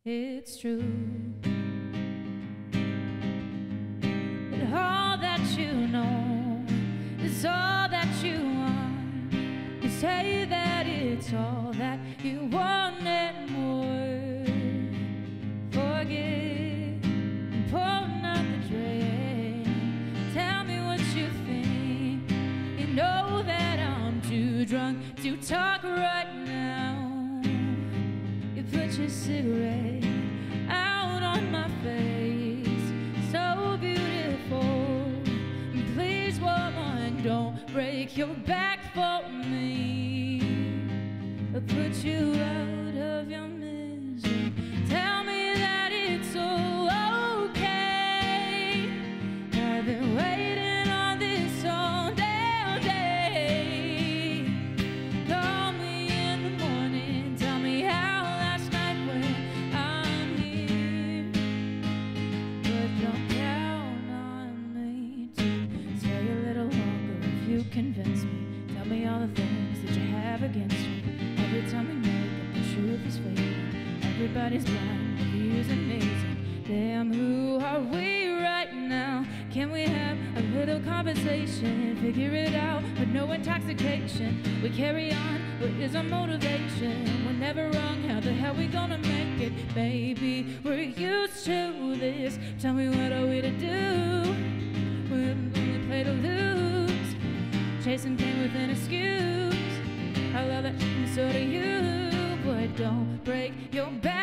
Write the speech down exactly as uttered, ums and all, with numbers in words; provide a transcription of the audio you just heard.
it's true. That all that you know is all that you want. You say that it's all that you want and more. Forget and pouring out the drain. Tell me what you think. You know that I'm too drunk to talk right now. You put your cigarette out on my face, so beautiful. Please, woman, don't break your back for me. I'll put you out of your misery. Tell me that it's so okay. I've been waiting on this all day, all day. Call me in the morning, tell me how last night went. I'm here, but don't count on me to stay a little longer if you convince me. Tell me all the things that you have against me. Every time we make it, the truth is fading. Everybody's blind, the view's amazing. Damn, who are we right now? Can we have a little conversation? Figure it out, but no intoxication. We carry on, what is our motivation? We're never wrong, how the hell we gonna make it? Baby, we're used to this. Tell me, what are we to do? We're only play to lose, chasing pain with an excuse. I love it, and so do you. But don't break your back.